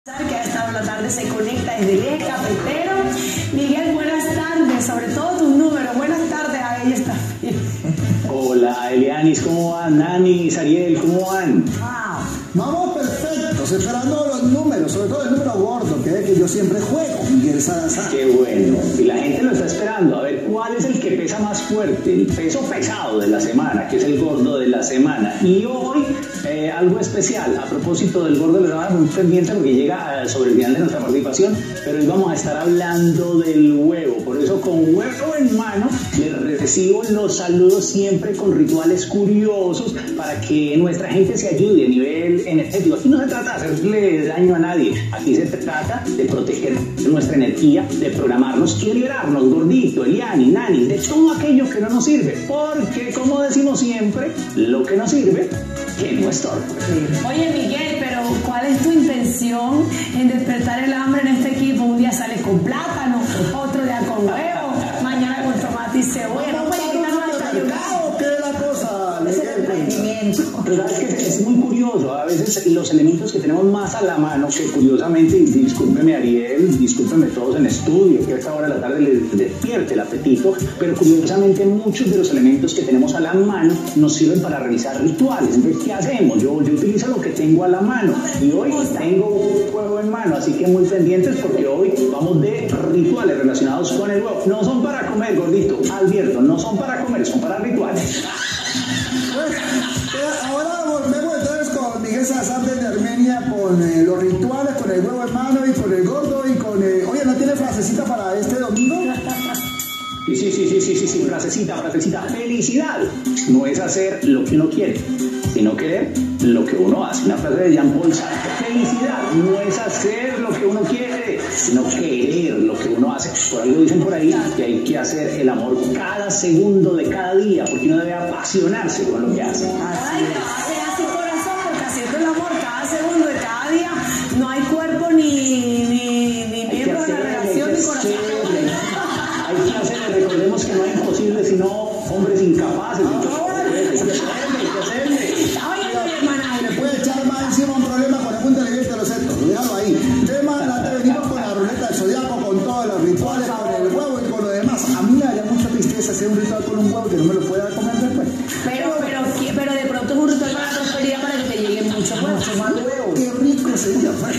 Que a esta hora de la tarde se conecta desde el eje cafetero. Miguel, buenas tardes, sobre todo tus números. Buenas tardes, ahí está. Hola, Elianis, ¿cómo van? Nanis, Ariel, ¿cómo van? Wow. Vamos perfectos, esperando los números, sobre todo el número gordo, que es que yo siempre juego, Miguel Salazar. Qué bueno, y la gente lo está esperando. A ver, ¿cuál es el que pesa más fuerte? El peso pesado de la semana, que es el gordo de la semana. Y hoy, algo especial, a propósito del gordo de la semana, muy pendiente porque llega sobre el final de nuestra participación, pero hoy vamos a estar hablando del huevo. Por eso, con huevo en mano, les recibo los saludos siempre con rituales curiosos para que nuestra gente se ayude a nivel energético. Aquí no se trata de hacerle daño a nadie, aquí se trata de proteger nuestra energía, de programarnos y de liberarnos, gordito, Eliani, Nani, de todo aquello que no nos sirve, porque como decimos siempre, lo que nos sirve, que no estorbe. Oye, Miguel, pero ¿cuál es tu intención en despertar el hambre en este equipo? Un día sales con plátano, otro día con huevo, mañana con tomate y cebolla. No puedes quitarnos el desayuno. ¿Qué es la cosa? Es el emprendimiento. Pero sabes que es muy curioso, a veces los elementos que tenemos más a la mano, que curiosamente, y discúlpeme Ariel, discúlpeme todos en estudio, que a esta hora de la tarde les despierte el apetito, pero curiosamente muchos de los elementos que tenemos a la mano nos sirven para realizar rituales. Entonces, ¿qué hacemos? Yo utilizo lo que tengo a la mano, y hoy tengo un huevo en mano, así que muy pendientes porque hoy vamos de rituales relacionados con el huevo. No son para comer, gordito, advierto, no son para comer, son para rituales. Ahora volvemos entonces con Miguel Salazar desde Armenia con los rituales, con el huevo en mano y con el gordo y con Oye, ¿no tiene frasecita para este domingo? Sí, frasecita. Felicidad no es hacer lo que uno quiere, sino querer lo que uno hace. Una frase de Jean-Paul Sartre. Felicidad no es hacer lo que uno quiere, sino querer lo que uno hace. Por algo dicen por ahí que hay que hacer el amor cada segundo de cada día, porque uno debe apasionarse con lo que hace. Ay, sea su corazón, porque haciendo el amor cada segundo de cada día no hay cuerpo ni miembro de la relación ni corazón. Hay que hacerlo, recordemos que no hay imposible sino hombres incapaces. Hay que hacerle. Oye, mi hermana, Le puede echar más encima un problema con el punto inteligente de los sectos, déjalo ahí. Tema adelante, venimos con la ruleta del zodiaco, con todos los rituales, con el huevo y con lo demás. A mí me daría mucha tristeza hacer un ritual con un huevo que no me lo pueda comer después. pero de pronto es un ritual para la prosperidad para que te lleguen muchos huevos. Más huevos. Qué rico sería, pues.